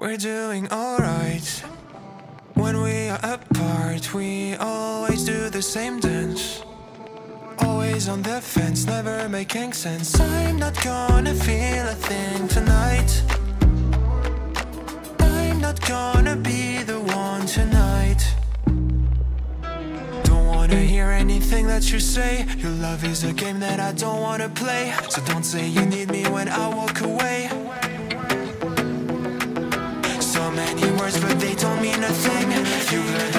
We're doing alright. When we are apart, we always do the same dance. Always on the fence, never making sense. I'm not gonna feel a thing tonight. I'm not gonna be the one tonight. Don't wanna hear anything that you say. Your love is a game that I don't wanna play. So don't say you need me when I walk away. So many words but they don't mean a thing. You heard